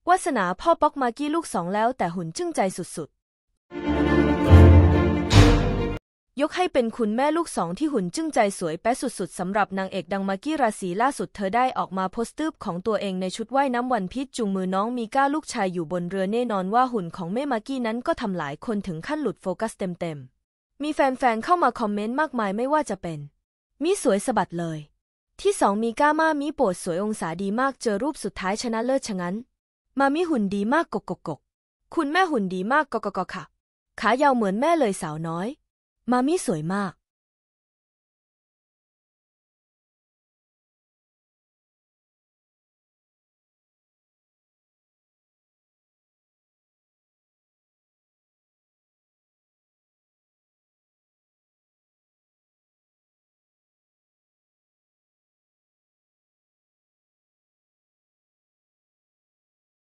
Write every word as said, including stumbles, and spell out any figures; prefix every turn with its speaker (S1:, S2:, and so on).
S1: วาสนาพ่อป๊อกมากกี้ลูกสองแล้วแต่หุ่นจึ้งใจสุดๆยกให้เป็นคุณแม่ลูกสองที่หุ่นจึ้งใจสวยแป๊ะสุดๆสำหรับนางเอกดังมากกี้ราศีล่าสุดเธอได้ออกมาโพสต์รูปของตัวเองในชุดว่ายน้ำวันพีชจูงมือน้องมีก้าลูกชายอยู่บนเรือแน่นอนว่าหุ่นของแม่มากกี้นั้นก็ทำหลายคนถึงขั้นหลุดโฟกัสเต็มๆมีแฟนๆเข้ามาคอมเมนต์มากมายไม่ว่าจะเป็นมีสวยสะบัดเลยที่สองมีก้ามามีโปรดสวยองศาดีมากเจอรูปสุดท้ายชนะเลิศชะงั้นมามีหุ่นดีมากกกกกคุณแม่หุ่นดีมากกกกค่ะขายาวเหมือนแม่เลยสาวน้อยมามีสวยมาก